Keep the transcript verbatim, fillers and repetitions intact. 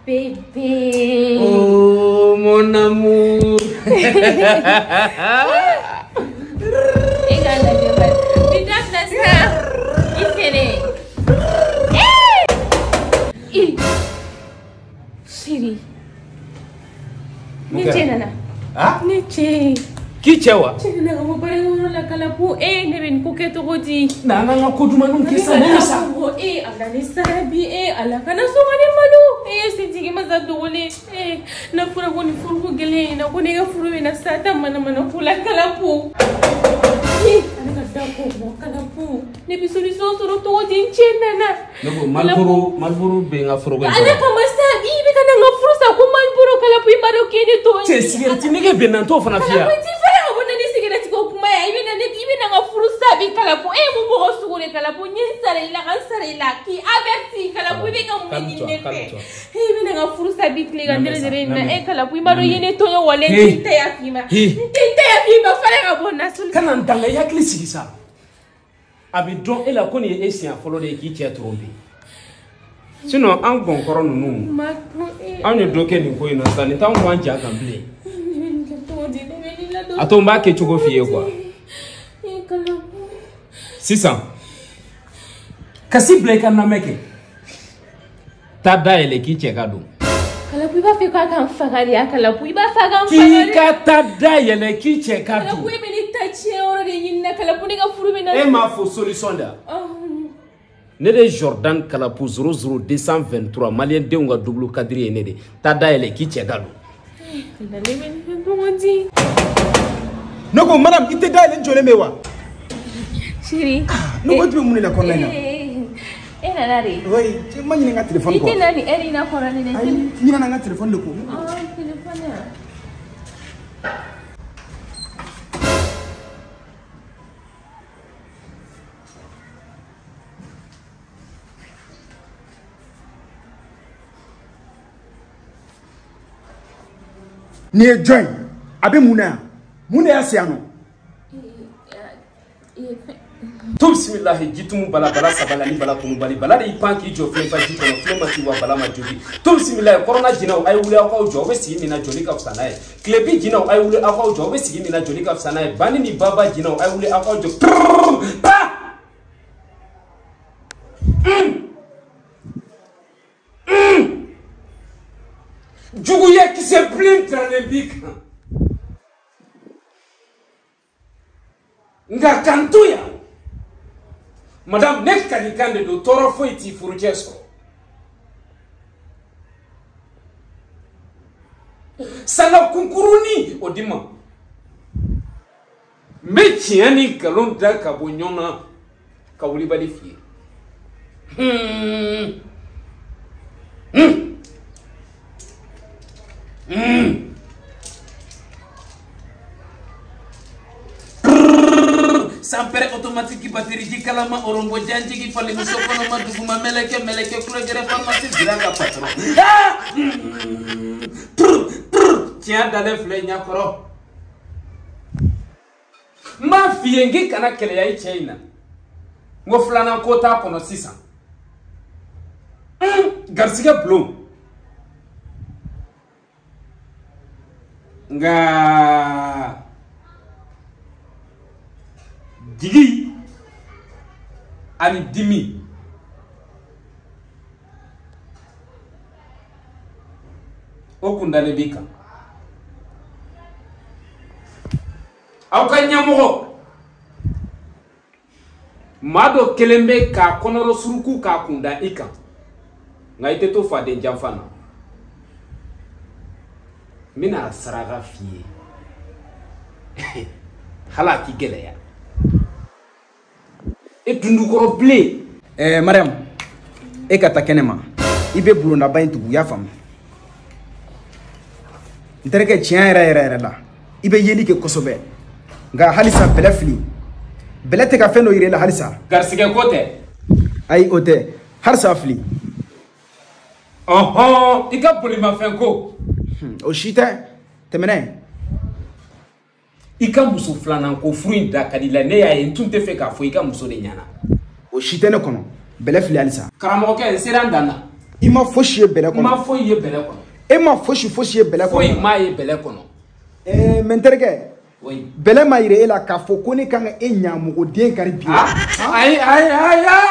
Bébé. Oh, mon amour. Regarde la gueule. Regarde la ça. Il fait les. Eh! Chérie. Neche nana. Ah? Neche. Qui chewa? Chérie nana mo bare mo la kala po eh ne ben ko keto godi. Na na na ko duma nun ke sa na sa. Eh ala ni sarabi eh ala kana so mane malu. Eh si tigi maza dole. Eh na fura ko ni furu ko gele na ko ne ga furu na sata mana mana kula kala po. Eh ana ka da ko mo kala po. Ne bi solution so to godi nana. Nebo malboro malboro be nga furu ko. Ala ko masa ibi kana nga furu sa ko malboro kala po imaro kene to. Che sigareti ne ke benan to fana fia. Sabi kala po eh mo mo sugure kala po nyin sare la kan sare la ki averti kala po be ngam ni nefe eh be nga furu sabi kle ga ndere ndere na eh kala po imaro yene to yo wale tinte ya fima tinte ya fima fale ga bona sul kana ntanga ya kli sigisa abi don ela ko ni esien folo de ki tie trompe sinon an gonkoro nunu ma an ne doke ni ko ina sa ni tan ko an ja kan ble ato mba ke chugo fie kwa Sisan kasi blake na meke tada ele ki cheka do kala pu ba fe ka kan fagari kala pu ba fagan fagari ki ka tada ele ki cheka do kala pu be ni tachi oro de yinna kala pu ni ga furu be na e ma fo solution da ne de Jordan kala pu zéro zéro deux cent vingt-trois malien de nga double cadre ne de tada ele ki cheka do kala le men bo ngondi noko madame ite da ele njole mewa Chérie. No what do you mean na kona na? Eh na nari. Oi, che manyi nga telephone ko. Ite nani eri na kona ni Ai, ni na nga telephone ko. Ah, telephone. Ni join. Abe muna. Muna ya siano. To bismillah jitumu bala bala sabala ni bala kunu bali bala de panki jo fe fa jito no flema ti wa bala ma jobi to bismillah corona jinaw ay wule akwa jo be si mina joli ka fsana e klebi jinaw ay wule akwa jo be si mina joli ka fsana e bani ni baba jinaw ay wule akwa jo pa jugu ye ki se plim tranebik nga kantuya Madame nek kanikande do toro fo iti furujeso sana kunkuruni odima mechiani kalonda kabonyona kawuli bali fi hmm hmm hmm sampere automatique ki batterie ki kalama orombo janji ki fale musokono maduguma meleke meleke kule gere pharmacie ziranga patron tiens dale fle nyakoro ma fiengi kana kele ya China ngo flana kota kono six cents garsiga blum nga digi ani dimi okundane bika awkanyamogo mado kelembe ka konoro suruku ka kunda ika ngaite to fade jamfana mina saraga fiye halaki geleya e dundukoro ble eh Mariam e ka ta kenema ibe bulonda bayin tugu ya fam ntereke tian era era era la ibe yeli ke kosobe nga halisa belefli belete ka feno ire la halisa garsige kote ay ote harsa fli oho ika polima fenko o shite temene ika muso flana ko fruit da kadila ne ya entunte fe ka fo ika muso de nyana o shite ne kono belefli halisa karamo ke siran dana i ma fosi ye bɛlɛ kɔnɔ ma foyi ye bɛlɛ kɔnɔ e ma fosi fosi ye bɛlɛ kɔnɔ foyi ma ye bɛlɛ kɔnɔ eh mɛ n terikɛ oui bɛlɛ ma yira e la k'a fɔ ko ne kan ka e ɲamugoden kari bi ayi ayi ayi